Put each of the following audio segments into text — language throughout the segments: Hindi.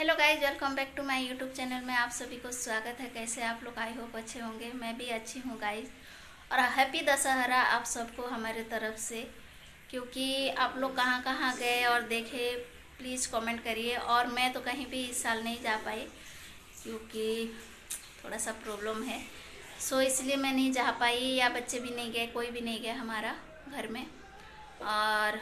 Hello guys, welcome back to my YouTube channel में आप सभी को स्वागत है। कैसे आप लोग? आई होप अच्छे होंगे। मैं भी अच्छी हूँ गाइज। और हैप्पी दशहरा आप सबको हमारे तरफ से। क्योंकि आप लोग कहाँ कहाँ गए और देखे, प्लीज़ कमेंट करिए। और मैं तो कहीं भी इस साल नहीं जा पाई क्योंकि थोड़ा सा प्रॉब्लम है, सो इसलिए मैं नहीं जा पाई, या बच्चे भी नहीं गए, कोई भी नहीं गया हमारा घर में। और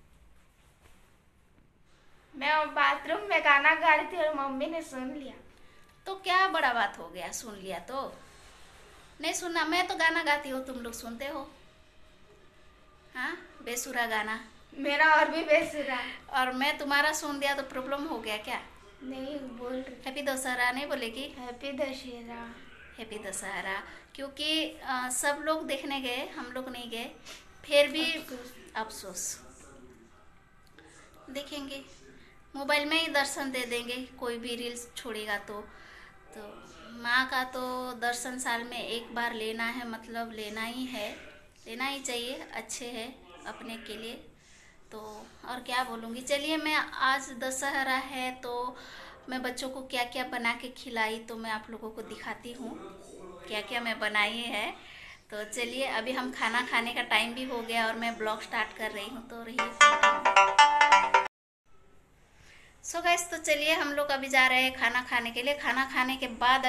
मैं बाथरूम में गाना गा रही थी और मम्मी ने सुन लिया। तो क्या बड़ा बात हो गया, सुन लिया तो? नहीं सुनना, मैं तो गाना गाती हूँ, तुम लोग सुनते हो? हाँ, बेसुरा गाना। मेरा और भी बेसुरा। और मैं तुम्हारा सुन दिया तो प्रॉब्लम हो गया क्या? नहीं बोल रही। हैप्पी दशहरा नहीं बोलेगी? हैप्पी दशहरा। हैप्पी दशहरा। क्योंकि सब लोग देखने गए, हम लोग नहीं गए, फिर भी अफसोस। देखेंगे, मोबाइल में ही दर्शन दे देंगे, कोई भी रील्स छोड़ेगा तो माँ का तो दर्शन साल में एक बार लेना है, मतलब लेना ही है, लेना ही चाहिए, अच्छे है अपने के लिए। तो और क्या बोलूँगी। चलिए, मैं आज दशहरा है तो मैं बच्चों को क्या क्या बना के खिलाई तो मैं आप लोगों को दिखाती हूँ क्या क्या मैं बनाई है। तो चलिए, अभी हम खाना खाने का टाइम भी हो गया और मैं ब्लॉग स्टार्ट कर रही हूँ, तो रहिए। सो गाइस, तो चलिए हम लोग अभी जा रहे हैं खाना खाने के लिए। खाना खाने के बाद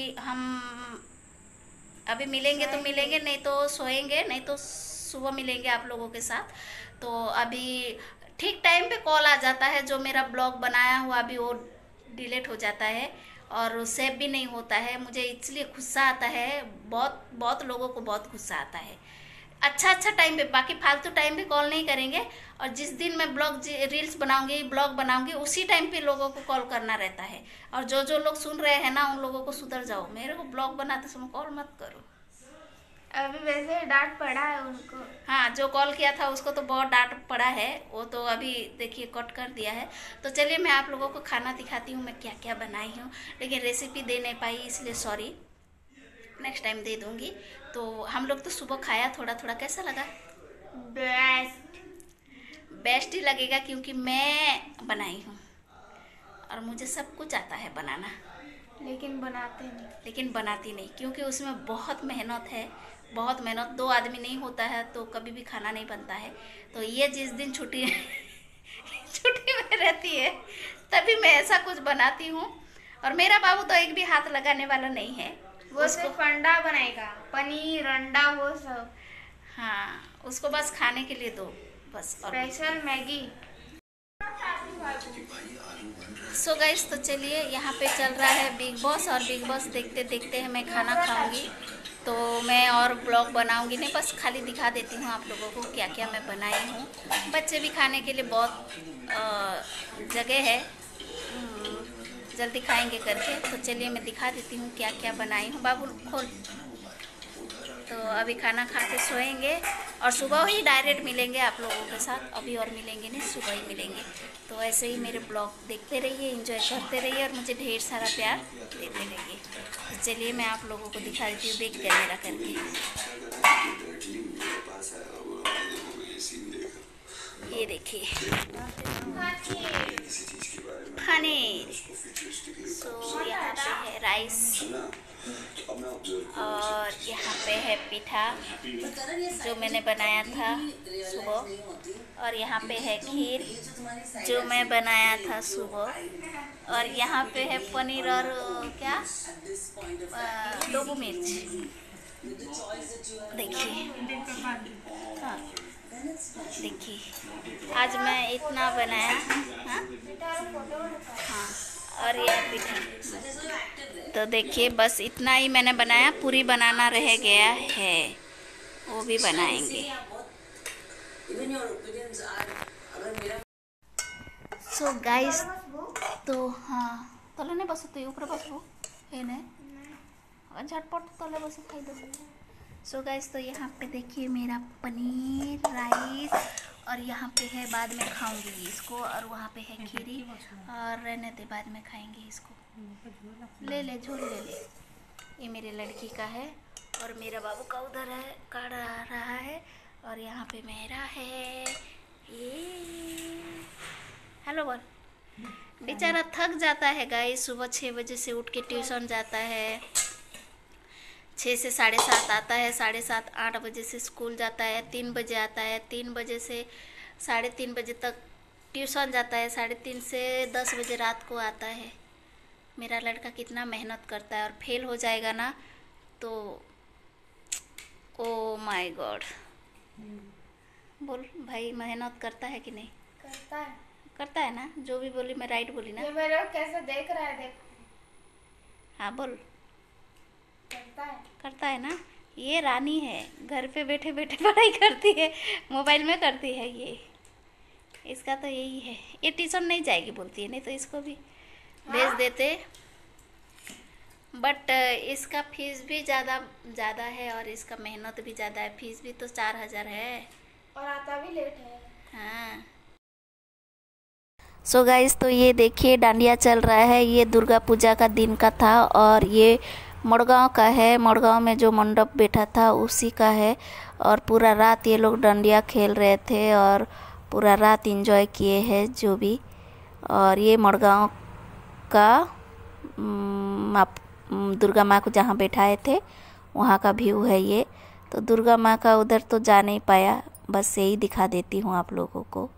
अभी मिलेंगे तो मिलेंगे, नहीं तो सोएंगे, नहीं तो सुबह मिलेंगे आप लोगों के साथ। तो अभी ठीक टाइम पे कॉल आ जाता है, जो मेरा ब्लॉग बनाया हुआ अभी वो डिलीट हो जाता है और सेव भी नहीं होता है। मुझे इसलिए गुस्सा आता है, बहुत बहुत लोगों को बहुत गुस्सा आता है। अच्छा टाइम पे, बाकी फालतू टाइम पे कॉल नहीं करेंगे, और जिस दिन मैं रील्स बनाऊंगी, ब्लॉग बनाऊंगी, उसी टाइम पे लोगों को कॉल करना रहता है। और जो जो लोग सुन रहे हैं ना, उन लोगों को सुधर जाओ, मेरे को ब्लॉग बनाते समय कॉल मत करो। अभी वैसे डांट पड़ा है उनको। हाँ, जो कॉल किया था उसको तो बहुत डांट पड़ा है, वो तो अभी देखिए कट कर दिया है। तो चलिए, मैं आप लोगों को खाना दिखाती हूँ मैं क्या क्या बनाई हूँ, लेकिन रेसिपी दे नहीं पाई, इसलिए सॉरी, नेक्स्ट टाइम दे दूँगी। तो हम लोग तो सुबह खाया थोड़ा थोड़ा, कैसा लगा? बेस्ट। बेस्ट ही लगेगा क्योंकि मैं बनाई हूँ और मुझे सब कुछ आता है बनाना, लेकिन बनाती नहीं, क्योंकि उसमें बहुत मेहनत है, बहुत मेहनत। 2 आदमी नहीं होता है तो कभी भी खाना नहीं बनता है। तो ये जिस दिन छुट्टी छुट्टी में रहती है तभी मैं ऐसा कुछ बनाती हूँ। और मेरा बाबू तो एक भी हाथ लगाने वाला नहीं है, वो सिर्फ अंडा बनाएगा, पनीर अंडा वो सब। हाँ, उसको बस खाने के लिए दो, बस। और स्पेशल मैगी। सो गाइस, तो चलिए, यहाँ पे चल रहा है बिग बॉस, और बिग बॉस देखते देखते मैं खाना खाऊंगी। तो मैं और ब्लॉग बनाऊंगी नहीं, बस खाली दिखा देती हूँ आप लोगों को क्या क्या मैं बनाई हूँ। बच्चे भी खाने के लिए बहुत जगह है, जल्दी खाएंगे करके। तो चलिए, मैं दिखा देती हूँ क्या क्या बनाई हूँ। बाबू खोल। तो अभी खाना खा के सोएंगे और सुबह ही डायरेक्ट मिलेंगे आप लोगों के साथ। अभी और मिलेंगे नहीं, सुबह ही मिलेंगे। तो ऐसे ही मेरे ब्लॉग देखते रहिए, एंजॉय करते रहिए और मुझे ढेर सारा प्यार देते रहिए। तो चलिए, मैं आप लोगों को दिखा देती हूँ देख कैमरा करके। ये देखिए पनीर। सो यहाँ पे है राइस और यहाँ पे है पीठा जो मैंने बनाया था सुबह, और यहाँ पे है खीर जो मैं बनाया था सुबह, और यहाँ पे है पनीर और क्या डोबू मिर्च। देखिए, हाँ देखिए, आज मैं इतना बनाया। हाँ हाँ, और यह पीठा। तो देखिए, बस इतना ही मैंने बनाया, पूरी बनाना रह गया है, वो भी बनाएंगे। सो गाइस, तो हाँ तले नहीं बस तो ऊपर बसबो है नहीं, झटपट तले बस खाई दो। सो गाइस, तो यहाँ पे देखिए मेरा पनीर राइस, और यहाँ पे है, बाद में खाऊंगी इसको, और वहाँ पे है खीरी, और रहने दे बाद में खाएंगे इसको। ले ले झोल ले ले। ये मेरे लड़की का है और मेरा बाबू का उधर है, काढ़ रहा है, और यहाँ पे मेरा है। ये हेलो बोल। बेचारा थक जाता है गाइस, सुबह 6 बजे से उठ के ट्यूशन जाता है, 6 से 7:30 आता है, 7:30 8 बजे से स्कूल जाता है, 3 बजे आता है, 3 बजे से 3:30 बजे तक ट्यूशन जाता है, 3:30 से 10 बजे रात को आता है। मेरा लड़का कितना मेहनत करता है, और फेल हो जाएगा ना तो ओ माय गॉड। बोल भाई, मेहनत करता है कि नहीं? करता है। करता है ना, जो भी बोली मैं राइट बोली ना? ये मेरे को कैसे देख रहा है, देख। हाँ बोल। करता है। करता है ना। ये रानी है, घर पे बैठे बैठे पढ़ाई करती है, मोबाइल में करती है ये। इसका तो यही है। ये ट्यूशन नहीं जाएगी बोलती है, नहीं तो इसको भी भेज देते। बट इसका फीस भी ज़्यादा है, और इसका मेहनत भी ज़्यादा है। फीस भी तो 4,000 है, और आता भी लेट है। हाँ। सो गाइस, तो ये देखिए डांडिया चल रहा है। ये दुर्गा पूजा का दिन का था, और ये मड़गांव का है। मड़गांव में जो मंडप बैठा था उसी का है, और पूरा रात ये लोग डांडिया खेल रहे थे, और पूरा रात एंजॉय किए हैं जो भी। और ये मड़गांव का आप दुर्गा माँ को जहाँ बैठाए थे वहाँ का व्यू है ये। तो दुर्गा माँ का उधर तो जा नहीं पाया, बस यही दिखा देती हूँ आप लोगों को।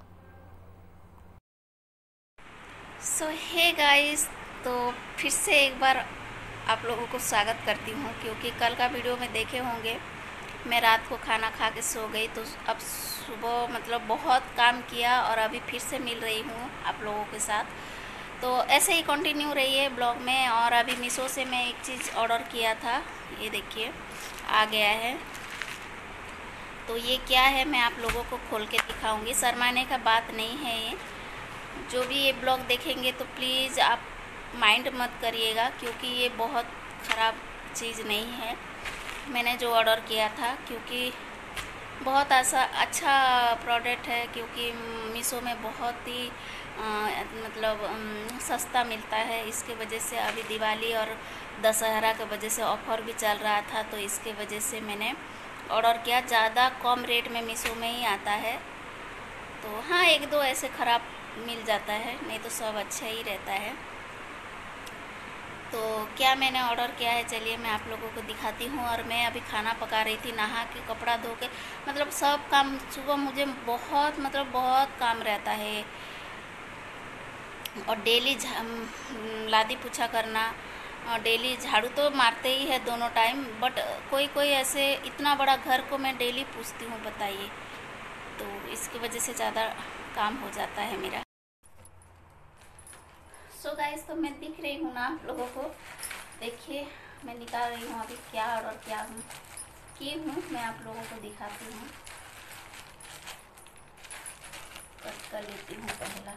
सो हे गाइस, तो फिर से एक बार आप लोगों को स्वागत करती हूँ, क्योंकि कल का वीडियो में देखे होंगे मैं रात को खाना खा के सो गई। तो अब सुबह मतलब बहुत काम किया, और अभी फिर से मिल रही हूँ आप लोगों के साथ। तो ऐसे ही कंटिन्यू रही है ब्लॉग में। और अभी मीशो से मैं एक चीज़ ऑर्डर किया था, ये देखिए आ गया है। तो ये क्या है मैं आप लोगों को खोल के दिखाऊंगी। शर्माने का बात नहीं है ये। जो भी ये ब्लॉग देखेंगे तो प्लीज़ आप माइंड मत करिएगा, क्योंकि ये बहुत ख़राब चीज़ नहीं है मैंने जो ऑर्डर किया था, क्योंकि बहुत अच्छा प्रोडक्ट है। क्योंकि मीशो में बहुत ही मतलब सस्ता मिलता है। इसके वजह से अभी दिवाली और दशहरा के वजह से ऑफ़र भी चल रहा था, तो इसके वजह से मैंने ऑर्डर किया। ज़्यादा कम रेट में मीशो में ही आता है। तो हाँ, एक दो ऐसे ख़राब मिल जाता है, नहीं तो सब अच्छा ही रहता है। तो क्या मैंने ऑर्डर किया है चलिए मैं आप लोगों को दिखाती हूँ। और मैं अभी खाना पका रही थी, नहा के कपड़ा धो के, मतलब सब काम। सुबह मुझे बहुत काम रहता है, और डेली लादी पूछा करना, और डेली झाड़ू तो मारते ही है दोनों टाइम। बट कोई ऐसे इतना बड़ा घर को मैं डेली पूछती हूँ, बताइए। तो इसकी वजह से ज़्यादा काम हो जाता है मेरा। सो गाइस, तो मैं दिख रही हूँ ना आप लोगों को, देखिए मैं निकाल रही हूँ अभी क्या ऑर्डर की हूँ मैं आप लोगों को दिखाती हूँ। कट कर लेती हूँ पहला।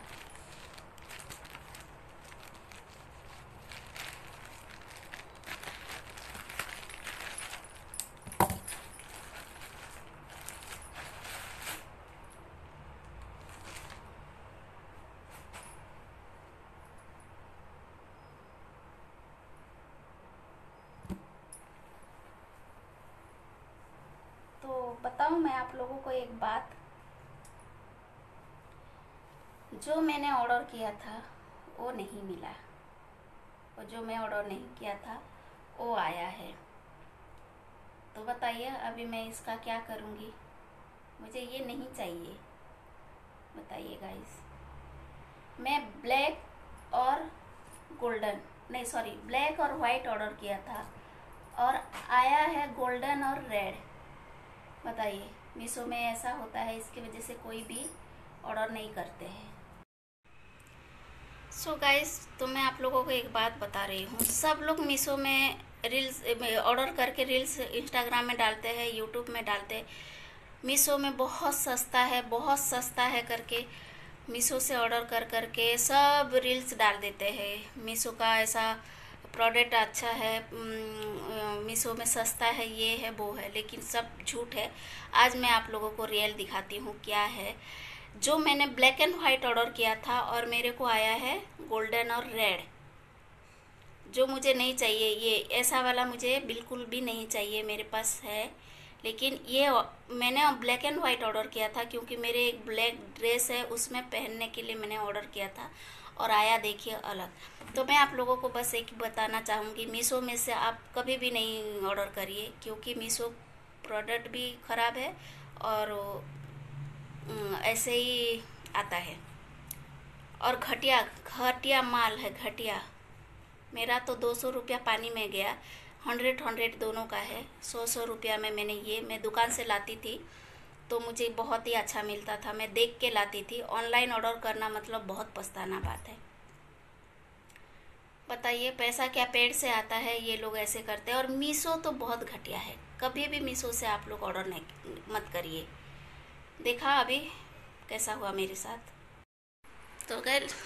बताऊं मैं आप लोगों को एक बात, जो मैंने ऑर्डर किया था वो नहीं मिला, और जो मैं ऑर्डर नहीं किया था वो आया है। तो बताइए अभी मैं इसका क्या करूँगी? मुझे ये नहीं चाहिए, बताइए गाइस। मैं ब्लैक और ब्लैक और वाइट ऑर्डर किया था, और आया है गोल्डन और रेड। बताइए, मीशो में ऐसा होता है, इसकी वजह से कोई भी ऑर्डर नहीं करते हैं। सो गाइस, तो मैं आप लोगों को एक बात बता रही हूँ। सब लोग मीशो में रील्स ऑर्डर करके रील्स इंस्टाग्राम में डालते हैं, यूट्यूब में डालते हैं। मीशो में बहुत सस्ता है करके मीशो से ऑर्डर करके सब रील्स डाल देते हैं। मीशो का ऐसा प्रोडक्ट अच्छा है, मीशो में सस्ता है, ये है वो है, लेकिन सब झूठ है। आज मैं आप लोगों को रियल दिखाती हूँ क्या है। जो मैंने ब्लैक एंड वाइट ऑर्डर किया था, और मेरे को आया है गोल्डन और रेड, जो मुझे नहीं चाहिए। ये ऐसा वाला मुझे बिल्कुल भी नहीं चाहिए, मेरे पास है। लेकिन ये मैंने ब्लैक एंड वाइट ऑर्डर किया था, क्योंकि मेरे एक ब्लैक ड्रेस है, उसमें पहनने के लिए मैंने ऑर्डर किया था। और आया देखिए अलग। तो मैं आप लोगों को बस एक बताना चाहूँगी, मीशो में से आप कभी भी नहीं ऑर्डर करिए, क्योंकि मीशो प्रोडक्ट भी ख़राब है और ऐसे ही आता है और घटिया घटिया माल है, घटिया। मेरा तो 200 रुपया पानी में गया, 100 दोनों का है। 100 रुपया में मैंने ये, मैं दुकान से लाती थी तो मुझे बहुत ही अच्छा मिलता था, मैं देख के लाती थी। ऑनलाइन ऑर्डर करना मतलब बहुत पछताना बात है। बताइए पैसा क्या पेड़ से आता है, ये लोग ऐसे करते हैं। और मीशो तो बहुत घटिया है, कभी भी मीशो से आप लोग ऑर्डर नहीं मत करिए। देखा अभी कैसा हुआ मेरे साथ। तो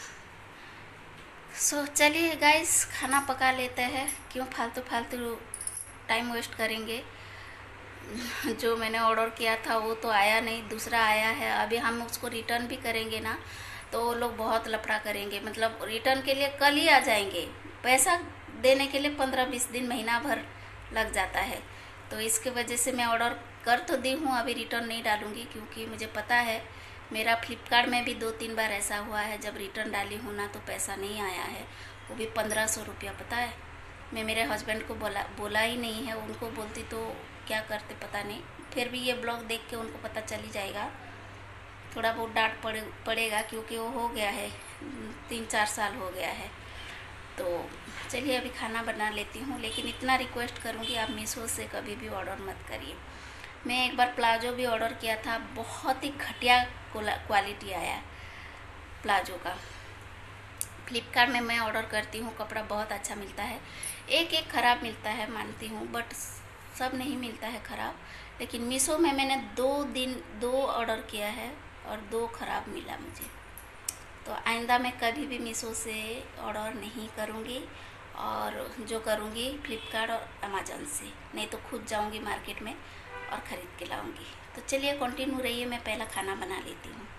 चलिए गाइस, खाना पका लेते हैं, क्यों फालतू फालतू टाइम वेस्ट करेंगे। जो मैंने ऑर्डर किया था वो तो आया नहीं, दूसरा आया है। अभी हम उसको रिटर्न भी करेंगे ना तो वो लोग बहुत लफड़ा करेंगे, मतलब रिटर्न के लिए कल ही आ जाएंगे, पैसा देने के लिए 15-20 दिन, महीना भर लग जाता है। तो इसके वजह से मैं ऑर्डर कर तो दी हूँ, अभी रिटर्न नहीं डालूँगी, क्योंकि मुझे पता है मेरा फ्लिपकार्ट में भी 2-3 बार ऐसा हुआ है, जब रिटर्न डाली हूँ ना तो पैसा नहीं आया है, वो भी 1500 रुपया। पता है मैं मेरे हस्बैंड को बोला ही नहीं है, उनको बोलती तो क्या करते पता नहीं। फिर भी ये ब्लॉग देख के उनको पता चल ही जाएगा, थोड़ा बहुत डांट पड़ेगा, क्योंकि वो हो गया है 3-4 साल हो गया है। तो चलिए अभी खाना बना लेती हूँ, लेकिन इतना रिक्वेस्ट करूँगी आप मीशो से कभी भी ऑर्डर मत करिए। मैं एक बार प्लाजो भी ऑर्डर किया था, बहुत ही घटिया क्वालिटी आया प्लाजो का। फ्लिपकार्ट में मैं ऑर्डर करती हूँ, कपड़ा बहुत अच्छा मिलता है, एक ख़राब मिलता है मानती हूँ, बट सब नहीं मिलता है ख़राब। लेकिन मीशो में मैंने 2 ऑर्डर किया है और 2 ख़राब मिला मुझे। तो आइंदा मैं कभी भी मीशो से ऑर्डर नहीं करूँगी, और जो करूँगी फ्लिपकार्ट और अमेज़न से, नहीं तो खुद जाऊँगी मार्केट में और ख़रीद के लाऊँगी। तो चलिए कंटिन्यू रहिए, मैं पहला खाना बना लेती हूँ।